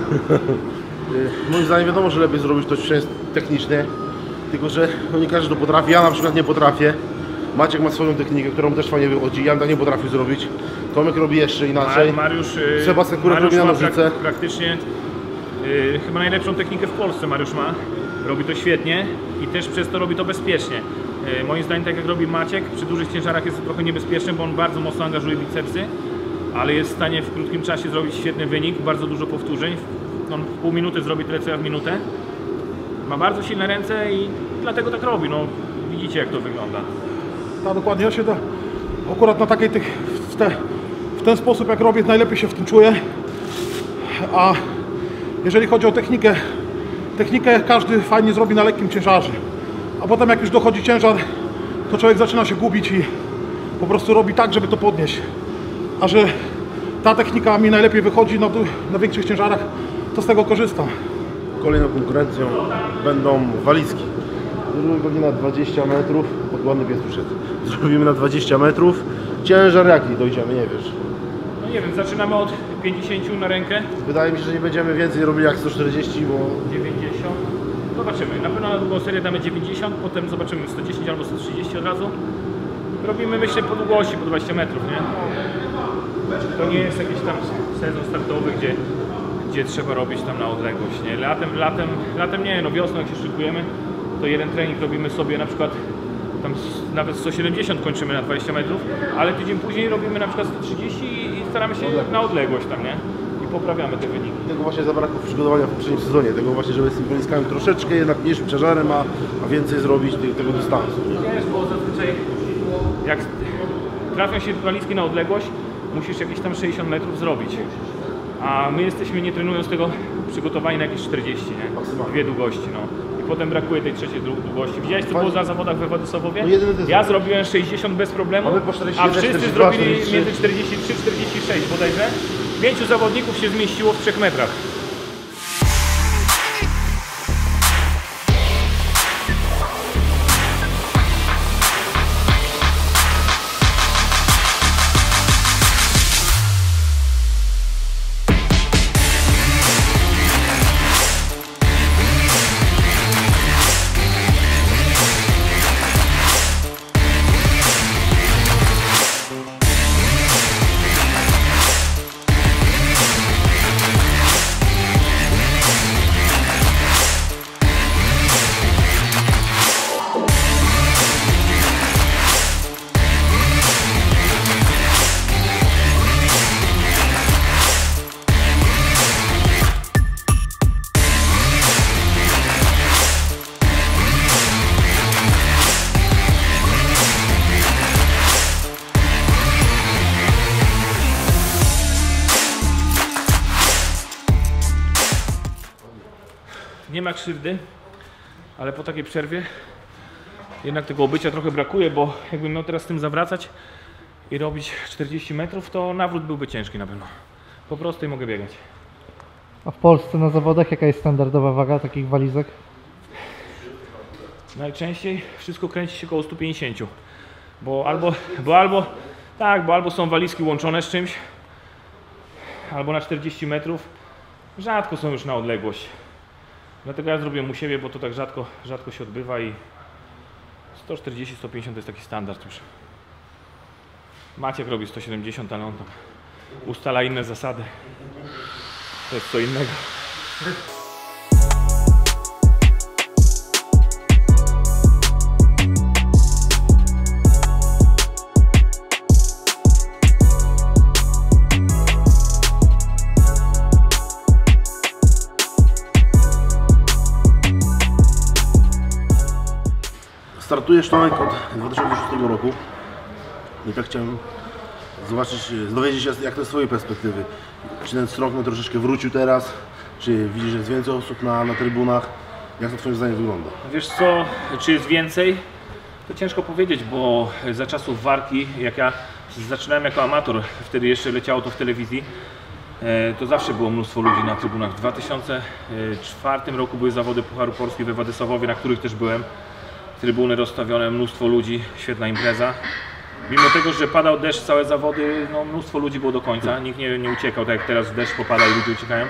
S4: Moim zdaniem wiadomo, że lepiej zrobić to ćwiczenie technicznie. Tylko że nie każdy to potrafi. Ja na przykład nie potrafię. Maciek ma swoją technikę, którą też fajnie wychodzi. Ja bym tak nie potrafił zrobić. Tomek robi jeszcze inaczej.
S5: Mariusz,
S4: Sebastian Kurek robi na nożyce.
S5: Praktycznie chyba najlepszą technikę w Polsce Mariusz ma. Robi to świetnie i też przez to robi to bezpiecznie. Moim zdaniem, tak jak robi Maciek, przy dużych ciężarach jest to trochę niebezpieczne, bo on bardzo mocno angażuje bicepsy, ale jest w stanie w krótkim czasie zrobić świetny wynik, bardzo dużo powtórzeń. On w pół minuty zrobi tyle co ja w minutę. Ma bardzo silne ręce i dlatego tak robi. No, widzicie, jak to wygląda.
S2: Tak, dokładnie. Ja się akurat na takiej w ten sposób jak robię, najlepiej się w tym czuję. A jeżeli chodzi o technikę każdy fajnie zrobi na lekkim ciężarze. A potem jak już dochodzi ciężar, to człowiek zaczyna się gubić i po prostu robi tak, żeby to podnieść. A że ta technika mi najlepiej wychodzi na większych ciężarach, to z tego korzystam.
S4: Kolejną konkurencją będą walizki. Zrobimy pewnie na 20 metrów. Ładny pies przyszedł. Zrobimy na 20 metrów. Ciężar jaki dojdziemy, nie wiesz.
S5: No nie wiem, zaczynamy od 50 na rękę.
S4: Wydaje mi się, że nie będziemy więcej robili jak 140, bo
S5: 90. Zobaczymy. Na pewno na drugą serię damy 90, potem zobaczymy 110 albo 130 od razu. Robimy, myślę, po długości, po 20 metrów, nie? To nie jest jakiś tam sezon startowy, gdzie trzeba robić tam na odległość, nie? Latem nie, no wiosną jak się szykujemy, to jeden trening robimy sobie na przykład tam nawet 170 kończymy na 20 metrów, ale tydzień później robimy na przykład 130 i staramy się na odległość tam, nie? I poprawiamy te wyniki.
S4: tego właśnie zabrakło w przygotowaniu w poprzednim sezonie. Tego właśnie, żeby z tym walizkami troszeczkę jednak mniejszym ciężarem, a więcej zrobić tego dystansu.
S5: Wiesz, bo zazwyczaj jak trafią się walizki na odległość, musisz jakieś tam 60 metrów zrobić. A my jesteśmy, nie trenując tego, przygotowani na jakieś 40, nie? Dwie długości, no. I potem brakuje tej trzeciej długości. Widziałeś, co było na zawodach we Władysławowie? Ja zrobiłem 60 bez problemu, a wszyscy zrobili między 43-46 bodajże. 5 zawodników się zmieściło w 3 metrach. Nie ma krzywdy, ale po takiej przerwie jednak tego obycia trochę brakuje, bo jakbym miał teraz z tym zawracać i robić 40 metrów, to nawrót byłby ciężki na pewno. Po prostu i mogę biegać.
S6: A w Polsce na zawodach jaka jest standardowa waga takich walizek?
S5: Najczęściej wszystko kręci się koło 150, bo albo są walizki łączone z czymś, albo na 40 metrów, rzadko są już na odległość. Dlatego ja zrobiłem u siebie, bo to tak rzadko się odbywa i 140-150 to jest taki standard już. Maciek robi 170, ale on tam ustala inne zasady. To jest co innego.
S4: Startujesz, Tomek, od 2006 roku. I tak chciałem zobaczyć, dowiedzieć się, jak to jest z twojej perspektywy. Czy ten strongman troszeczkę wrócił teraz? Czy widzisz, że jest więcej osób na trybunach? Jak to twoim zdaniem wygląda?
S5: Wiesz co, czy jest więcej? To ciężko powiedzieć, bo za czasów walki, jak ja zaczynałem jako amator, wtedy jeszcze leciało to w telewizji, to zawsze było mnóstwo ludzi na trybunach. W 2004 roku były zawody Pucharu Polski we Władysławowie, na których też byłem. Trybuny rozstawione, mnóstwo ludzi, świetna impreza. Mimo tego, że padał deszcz, całe zawody, no mnóstwo ludzi było do końca, nikt nie uciekał, tak jak teraz deszcz popada i ludzie uciekają.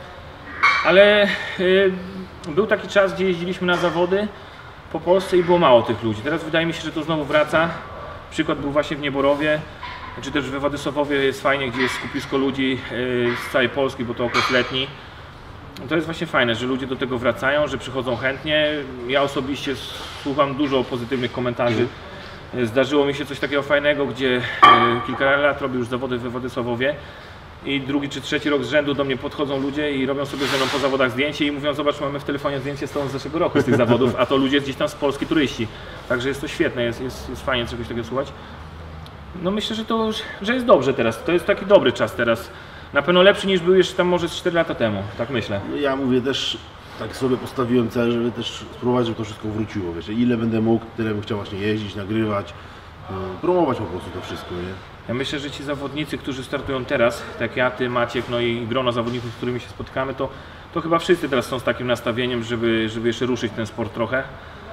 S5: Ale był taki czas, gdzie jeździliśmy na zawody po Polsce i było mało tych ludzi. Teraz wydaje mi się, że to znowu wraca. Przykład był właśnie w Nieborowie, czy też we Władysławowie jest fajnie, gdzie jest skupisko ludzi z całej Polski, bo to okres letni. To jest właśnie fajne, że ludzie do tego wracają, że przychodzą chętnie. Ja osobiście słucham dużo pozytywnych komentarzy. Zdarzyło mi się coś takiego fajnego, gdzie kilka lat robię już zawody we Władysławowie i drugi czy trzeci rok z rzędu do mnie podchodzą ludzie i robią sobie ze mną po zawodach zdjęcie i mówią: zobacz, mamy w telefonie zdjęcie z tobą z zeszłego roku z tych zawodów, a to ludzie gdzieś tam z Polski, turyści. Także jest to świetne, jest fajnie czegoś takiego słuchać. No myślę, że jest dobrze teraz, to jest taki dobry czas teraz. Na pewno lepszy niż był jeszcze tam może z 4 lata temu, tak myślę.
S4: Ja mówię też, tak sobie postawiłem cel, żeby też spróbować, żeby to wszystko wróciło. Wiesz, ile będę mógł, tyle bym chciał właśnie jeździć, nagrywać, promować po prostu to wszystko, nie?
S5: Ja myślę, że ci zawodnicy, którzy startują teraz, tak ja, ty, Maciek, no i grono zawodników, z którymi się spotkamy, to chyba wszyscy teraz są z takim nastawieniem, żeby jeszcze ruszyć ten sport trochę.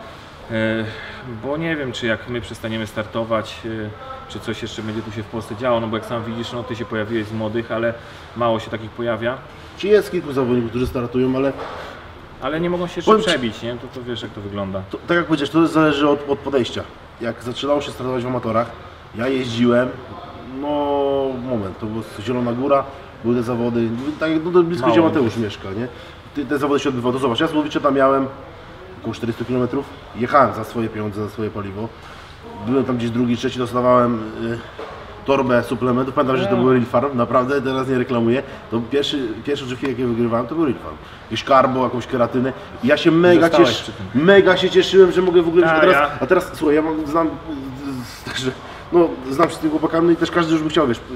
S5: Bo nie wiem, czy jak my przestaniemy startować, czy coś jeszcze będzie tu się w Polsce działo, no bo jak sam widzisz, no ty się pojawiłeś z młodych, ale mało się takich pojawia.
S4: Czy jest kilku zawodników, którzy startują,
S5: ale nie mogą się jeszcze przebić, nie? To wiesz, jak to wygląda.
S4: To, tak jak powiedziałeś, to zależy od podejścia. Jak zaczynało się startować w amatorach, ja jeździłem, no moment, to była Zielona Góra, były te zawody, tak jak no, blisko gdzie Mateusz mieszka, nie? Te zawody się odbywały, to zobacz, ja z Łowicza tam miałem około 400 km, jechałem za swoje pieniądze, za swoje paliwo, byłem tam gdzieś drugi, trzeci, dostawałem torbę suplementów, pamiętam, że to był Real Farm, naprawdę, teraz nie reklamuję, to pierwsze drzewki, jakie wygrywałem, to był Real Farm. Jakieś karbo, jakąś keratynę i ja się mega się cieszyłem, że mogę w ogóle, a teraz słuchaj, ja znam, także, no, znam się z tymi chłopakami, no i też każdy już by chciał, wiesz,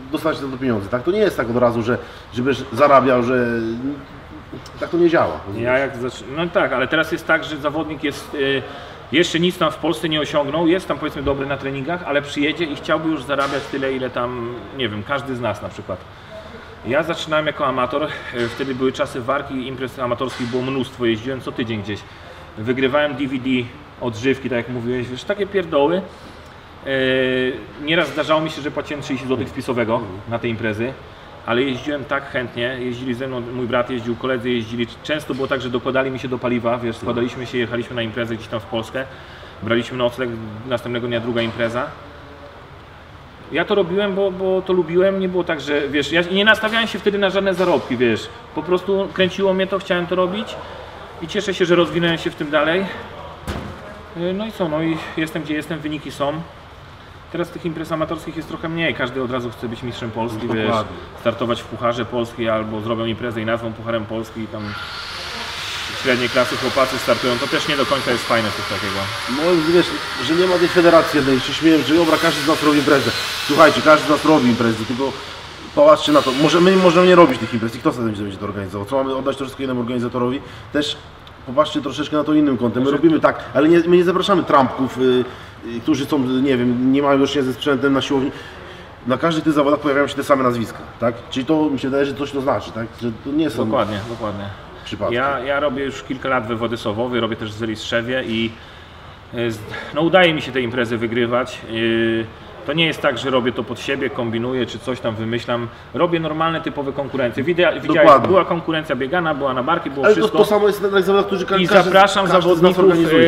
S4: dostać za to pieniądze, tak? To nie jest tak od razu, że żebyś zarabiał, że tak to nie działa.
S5: No tak, ale teraz jest tak, że zawodnik jest jeszcze nic tam w Polsce nie osiągnął, jest tam powiedzmy dobry na treningach, ale przyjedzie i chciałby już zarabiać tyle, ile tam, nie wiem, każdy z nas na przykład. Ja zaczynałem jako amator, wtedy były czasy walki, imprez amatorskich było mnóstwo, jeździłem co tydzień gdzieś. Wygrywałem DVD, odżywki, tak jak mówiłeś, wiesz, takie pierdoły. Nieraz zdarzało mi się, że płaciłem 30 zł wpisowego na te imprezy, ale jeździłem tak chętnie, jeździli ze mną, mój brat jeździł, koledzy jeździli, często było tak, że dokładali mi się do paliwa, wiesz, składaliśmy się, jechaliśmy na imprezę gdzieś tam w Polskę, braliśmy nocleg, następnego dnia druga impreza. Ja to robiłem, bo to lubiłem, nie było tak, że wiesz, ja nie nastawiałem się wtedy na żadne zarobki, wiesz, po prostu kręciło mnie to, chciałem to robić i cieszę się, że rozwinąłem się w tym dalej. No i co, no i jestem gdzie jestem, wyniki są. Teraz tych imprez amatorskich jest trochę mniej, każdy od razu chce być mistrzem Polski, wiesz, startować w Pucharze Polski albo zrobią imprezę i nazwą Pucharem Polski i tam średniej klasy chłopacy startują, to też nie do końca jest fajne coś takiego.
S4: No wiesz, że nie ma tej federacji jednej, się śmieję, że dobra, każdy z nas robi imprezę. Słuchajcie, każdy z nas robi imprezy, tylko popatrzcie na to, my możemy nie robić tych imprez i kto sobie będzie to organizował, co mamy oddać to wszystko innemu organizatorowi, też popatrzcie troszeczkę na to innym kątem, my robimy tak, ale my nie zapraszamy trampków, którzy są, nie wiem, nie mają do czynienia ze sprzętem na siłowni. Na każdych tych zawodach pojawiają się te same nazwiska, tak? Czyli to mi się wydaje, że coś to znaczy, tak? Że to nie są
S5: dokładnie.
S4: przypadki.
S5: Ja robię już kilka lat we Władysławowie, robię też w Zeliszewie i no, udaje mi się te imprezy wygrywać. To nie jest tak, że robię to pod siebie, kombinuję czy coś tam wymyślam. Robię normalne, typowe konkurencje. Widziałeś, była konkurencja biegana, była na barki, było
S4: ale
S5: wszystko.
S4: To samo jest na zawodach, którzy
S5: I zapraszam zawodników.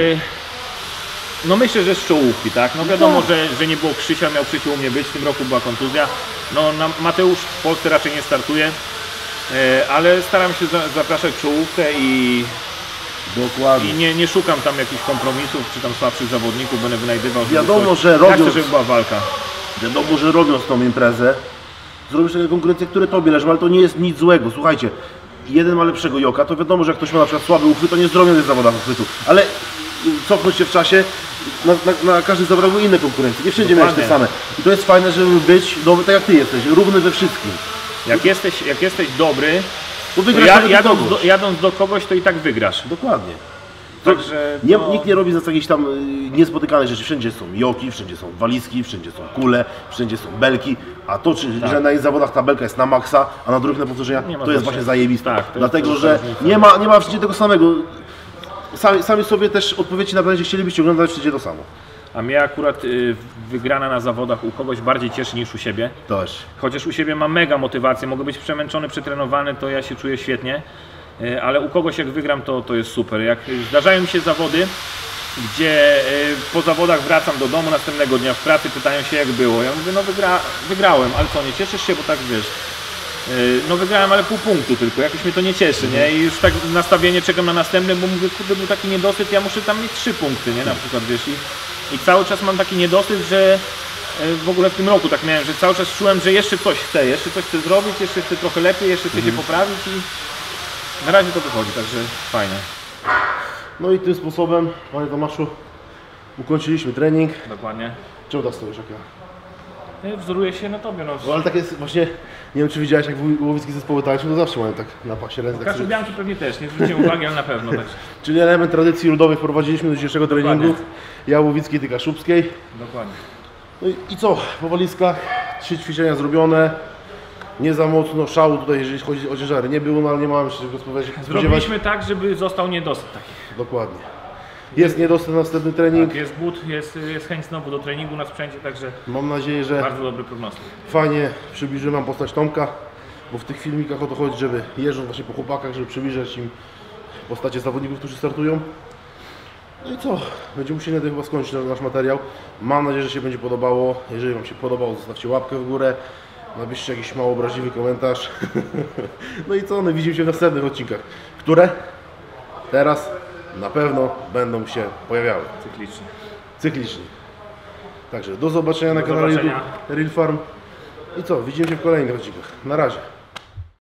S5: No myślę, że z czołówki, tak? No wiadomo, że nie było Krzysia, miał Krzysiu u mnie być, w tym roku była kontuzja. No Mateusz w Polsce raczej nie startuje, ale staram się zapraszać czołówkę i
S4: dokładnie.
S5: I nie szukam tam jakichś kompromisów, czy tam słabszych zawodników, będę wynajdywał.
S4: Wiadomo, że robią,
S5: chcę, żeby była walka.
S4: Wiadomo, że robiąc tą imprezę, zrobisz takie konkurencje, które tobie leżą, ale to nie jest nic złego. Słuchajcie, jeden ma lepszego joka, to wiadomo, że jak ktoś ma na przykład słaby uchwyt, to nie zrobią tych zawodach uchwytu. Ale cofnąć się w czasie, na każdych zawodach były inne konkurencje, nie wszędzie miałeś te same. I to jest fajne, żeby być dobry, tak jak ty jesteś, równy we wszystkim.
S5: Jak jesteś dobry,
S4: to wygrasz
S5: jadąc do kogoś, to i tak wygrasz.
S4: Dokładnie.
S5: Także,
S4: Nikt nie robi z jakichś tam niespotykanych rzeczy. Wszędzie są joki, wszędzie są walizki, wszędzie są kule, wszędzie są belki. A to, że na jej zawodach ta belka jest na maksa, a na drugich na powtórzenia, to jest właśnie zajebiste. Tak, dlatego, że nie ma wszędzie tego samego. Sami sobie też odpowiedzcie na pytanie, że chcielibyście oglądać wszędzie to samo.
S5: A mnie akurat wygrana na zawodach u kogoś bardziej cieszy niż u siebie.
S4: Też.
S5: Chociaż u siebie mam mega motywację, mogę być przemęczony, przetrenowany, to ja się czuję świetnie. Ale u kogoś jak wygram, to jest super. Jak zdarzają mi się zawody, gdzie po zawodach wracam do domu następnego dnia w pracy, pytają się jak było. Ja mówię, no wygrałem, ale co, nie cieszysz się, bo tak wiesz. No wygrałem, ale pół punktu tylko, jakoś mnie to nie cieszy, nie? I już tak nastawienie czekam na następny, bo mówię, kurde, był taki niedosyt, ja muszę tam mieć 3 punkty, nie? Na przykład, wiesz, i cały czas mam taki niedosyt, że w ogóle w tym roku tak miałem, że cały czas czułem, że jeszcze coś chcę zrobić, jeszcze chcę trochę lepiej, jeszcze chcę się poprawić i na razie to wychodzi, także fajnie.
S4: No i tym sposobem, panie Tomaszu, ukończyliśmy trening.
S5: Dokładnie.
S4: Czemu tak stoisz, jak ja?
S5: Wzoruję się na tobie, no.
S4: No ale tak jest właśnie, nie wiem czy widziałeś jak łowickie zespoły tańczą, to zawsze mają tak na pasie ręce.
S5: Kaszubianki pewnie też, nie zwróciłem uwagi, ale na pewno też.
S4: Czyli element tradycji ludowej wprowadziliśmy do dzisiejszego treningu. Ja Łowickiej, ty Kaszubskiej.
S5: Dokładnie.
S4: No i co, po walizkach 3 ćwiczenia zrobione. Nie za mocno szału tutaj, jeżeli chodzi o ciężary. Nie było, no ale nie mamy się czego spodziewać.
S5: Zrobiliśmy tak, żeby został niedosyt taki.
S4: Dokładnie. Jest niedosyt na następny trening.
S5: Tak, jest but, jest chęć znowu do treningu na sprzęcie, także
S4: mam nadzieję, że
S5: bardzo dobry prognostyk.
S4: Fajnie przybliżyłem wam postać Tomka, bo w tych filmikach o to chodzi, żeby jeżdżąc właśnie po chłopakach, żeby przybliżać im postacie zawodników, którzy startują. No i co? Będziemy musieli chyba skończyć nasz materiał. Mam nadzieję, że się będzie podobało. Jeżeli wam się podobało, zostawcie łapkę w górę. Napiszcie jakiś mało obraźliwy komentarz. No i co? No widzimy się w następnych odcinkach, które teraz na pewno będą się pojawiały. Cyklicznie. Także do zobaczenia na kanale YouTube Real Farm. I co? Widzimy się w kolejnych odcinkach. Na razie.